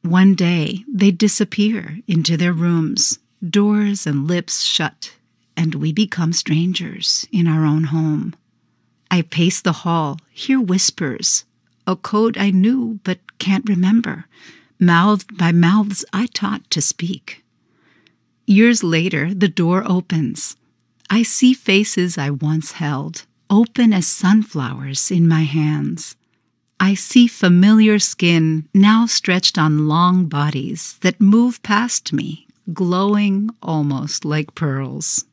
One day they disappear into their rooms, doors and lips shut, and we become strangers in our own home. I pace the hall, hear whispers, a code I knew but can't remember, mouthed by mouths I taught to speak. Years later, the door opens. I see faces I once held, open as sunflowers in my hands. I see familiar skin now stretched on long bodies that move past me, glowing almost like pearls.